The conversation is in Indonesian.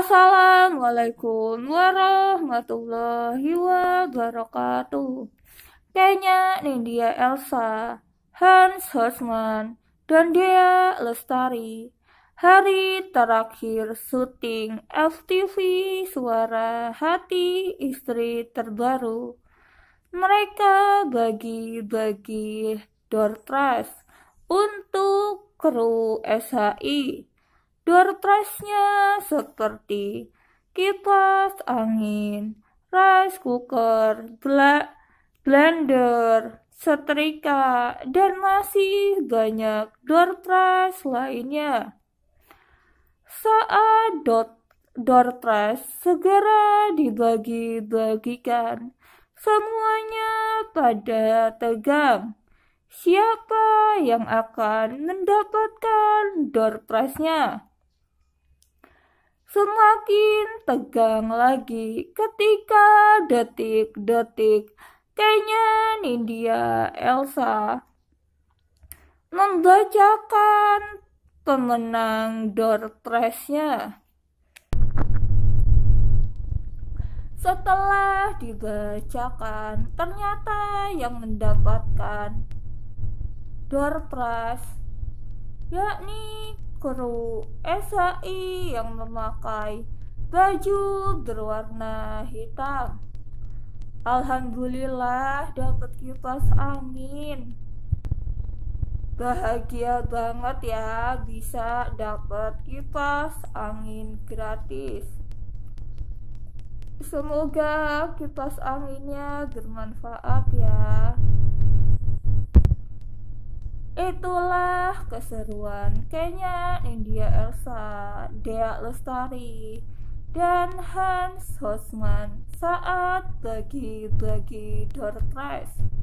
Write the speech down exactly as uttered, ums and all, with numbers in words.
Assalamualaikum warahmatullahi wabarakatuh. Kayaknya Nindya Elsa, Hans Hosman, dan Dea Lestari. Hari terakhir syuting F T V Suara Hati Istri Terbaru. Mereka bagi-bagi door prize untuk kru S H I. Door prize-nya seperti kipas angin, rice cooker, blender, setrika, dan masih banyak door prize lainnya. Saat door prize segera dibagi-bagikan, semuanya pada tegang. Siapa yang akan mendapatkan door prize-nya? Semakin tegang lagi ketika detik-detik kayaknya Nindya Elsa membacakan pemenang door prize-nya. Setelah dibacakan, ternyata yang mendapatkan door prize yakni kru S H I yang memakai baju berwarna hitam. Alhamdulillah dapat kipas angin. Bahagia banget ya bisa dapat kipas angin gratis. Semoga kipas anginnya bermanfaat ya. Itulah keseruan kayaknya Nindya Elsa, Dea Lestari, dan Hans Hosman saat bagi-bagi door prize.